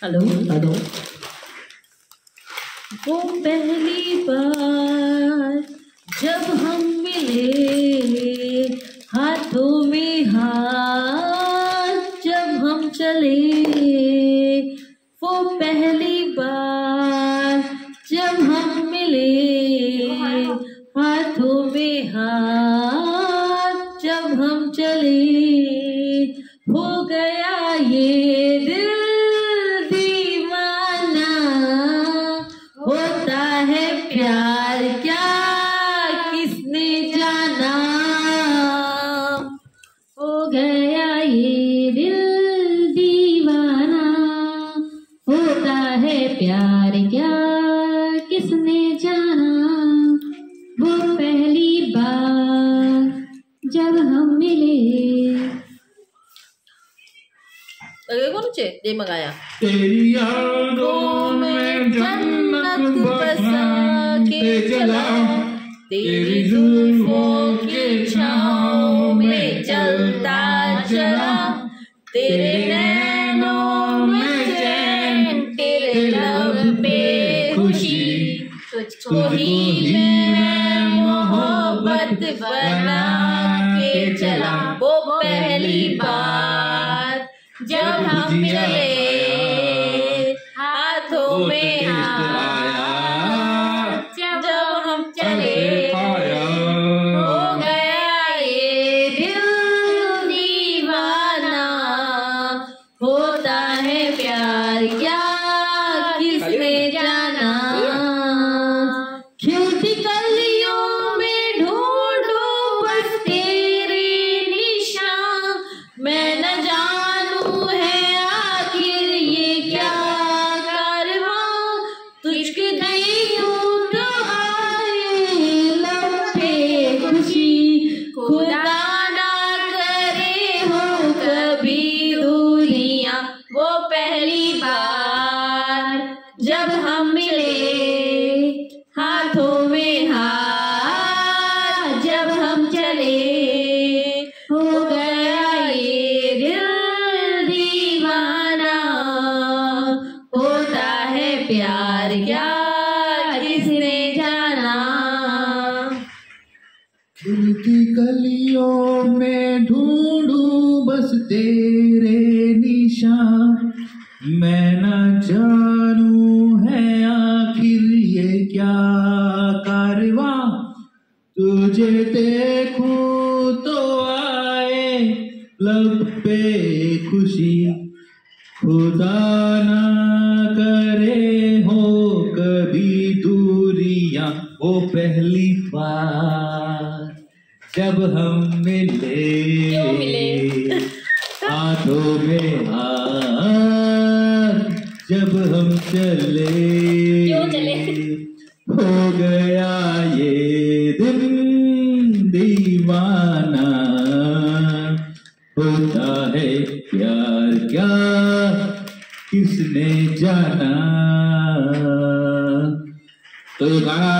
Hello hello. वो पहली बार जब हम मिले, हाथों में हाथ जब हम चले, वो पहली बार जब हम मिले, हाथों में हाथ जब हम चले, हो गया ये दिल दीवाना, होता है प्यार क्या किसने जाना, हो गया ये दिल दीवाना, होता है प्यार क्या किसने जाना, वो पहली बार जब हम मिले। कौन चे दे मंगाया तेरी यादों में जन्नत बसा के चला, तेरी जुल्फों की छाँव में चलता चला, तेरे नैनों में चैन, तेरे लब पे खुशी, तुझको ही मैं मोहब्बत बना के चला, वो पहली बार जब हम मिले, हाथों में हाथ जब हम चले, हो गया ये दिल दीवाना, होता है प्यार क्या किसने जाना, खिलती कलियों में ढूंढूं बस तेरे निशान, मैं न जानूं है आखिर ये क्या कारवां, तुझको देखूं तो आए लब पे खुशी, खुदा ना करे हो कभी दूरियां, वो पहली बार जब हम मिले, हाथों में हाथ जब हम चले, हो गया ये दिल दीवाना, होता है प्यार क्या किसने जाना। खिलती कलियों में ढूंढूं बस तेरे निशान, मैं न जानूं है आखिर ये क्या कारवां, तुझे देखूं तो आए लब पे खुशी, खुदा ना करे हो कभी दूरियां, वो पहली बार जब हम मिले, हाथों में हाथ जब हम चले, हो गया ये दिल दीवाना, होता है प्यार क्या किसने जाना। तो गाना